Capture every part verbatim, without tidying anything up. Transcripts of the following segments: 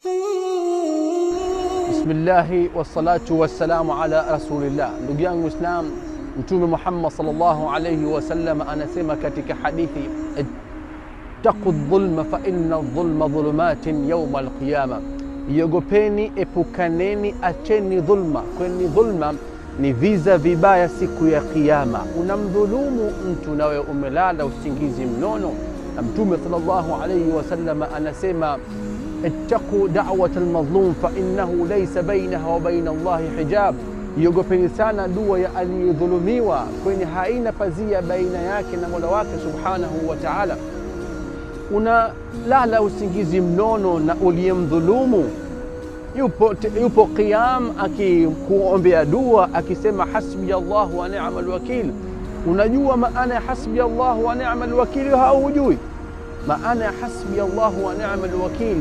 Bismillahi wassalatu wassalamu ala rasulillah. Ndugu yangu Islam, Mtume Muhammad sallallahu alayhi wasallam anasema katika hadithi, ittaqu dhulma fa inna dhulma dhulumatin yawm alqiyama, iogopeni, epukaneni, acheni dhulma, kwani dhulma ni viza vibaya siku ya kiyama. Unamdhulumu mtu nawe umelala usingizi mnono, na Mtume sallallahu alayhi wasallam anasema, ittaqu da'wat al-mazlum fa innahu laysa bainaha wa baina Allahi hijab, iogopeni sana dua ya aliyedhulumiwa, kwani haina pazia baina yake na Mola wake subhanahu wa ta'ala. Unalala usingizi mnono na uliyemdhulumu yupo yupo qiyam akikuombea dua akisema hasbi Allah wa ni'mal wakil. Unajua maana ya hasbi Allah wa ni'mal wakil? Haujui maana ya hasbi Allah wa ni'mal wakil?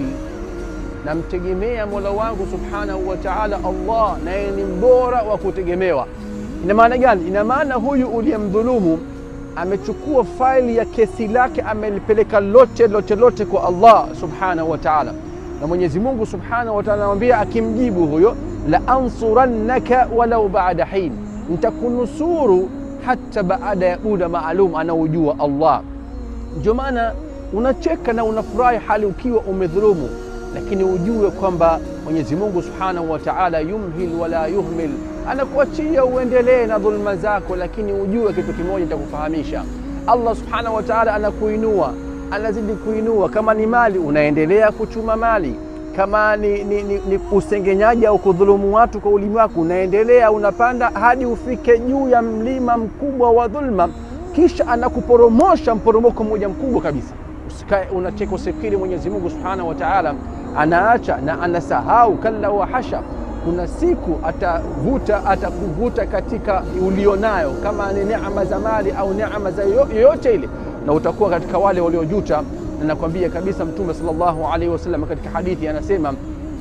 Namtegemea Mola wangu subhanahu wa ta'ala, Allah naye ni mbora wa kutegemewa. Ina maana gani? Ina maana huyu uliyemdhulumu amechukua faili ya kesi lake, amelipeleka lote lote lote kwa Allah subhanahu wa ta'ala, na Mwenyezi Mungu subhanahu wa ta'ala anamwambia akimjibu huyo, la ansurannaka walau ba'da hin, nitakunusuru hata baada ya muda maalum anaujua Allah. Ndio maana unacheka na unafurahi hali ukiwa umedhulumu, lakini ujue kwamba Mwenyezi Mungu subhanahu wa ta'ala yumhil wala yuhmil, anakuachia uendelee na dhulma zako, lakini ujue kitu kimoja nitakufahamisha, Allah subhanahu wa ta'ala anakuinua, anazidi kuinua. Kama ni mali unaendelea kuchuma mali, kama ni, ni, ni, ni usengenyaji au kudhulumu watu kwa ulimi wako, unaendelea unapanda hadi ufike juu ya mlima mkubwa wa dhulma, kisha anakuporomosha mporomoko mmoja mkubwa kabisa. Usikae unacheka usifikiri Mwenyezi Mungu subhanahu wa ta'ala anaacha na anasahau. Kalla wa hasha, kuna siku atavuta atakuvuta katika ulionayo, kama ni neema za mali au neema za yoyote ile, na utakuwa katika wale waliojuta. Na nakwambia kabisa Mtume sallallahu alaihi wasallam katika hadithi anasema,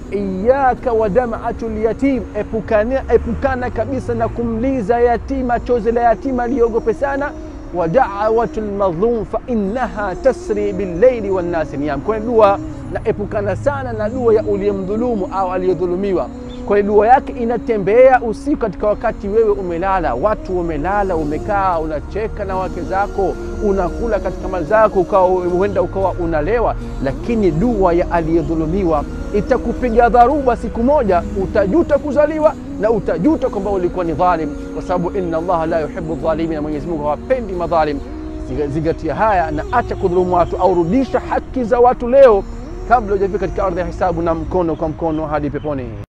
iyyaka wa dam'atul yatim, epukana epukana kabisa na kumliza yatima, chozi la yatima liogope sana. Wa da'watul mazlum fa innaha tasri bil layli wan nas niyam, kwa dua na epukana sana na dua ya uliyemdhulumu au aliyedhulumiwa, kwa dua yake inatembea usiku katika wakati wewe umelala. Watu umelala, umekaa unacheka na wake zako, unakula katika mali zako, ukawa huenda ukawa unalewa, lakini dua ya aliyedhulumiwa itakupiga dharuba siku moja. Utajuta kuzaliwa na utajuta kwamba ulikuwa ni dhalim, kwa sababu inna Allah la yuhibbu dhalimin, na Mwenyezi Mungu hawapendi madhalim. Zingatia haya na acha kudhulumu watu, au rudisha haki za watu leo kabla hujafika katika ardhi ya hisabu, na mkono kwa mkono hadi peponi.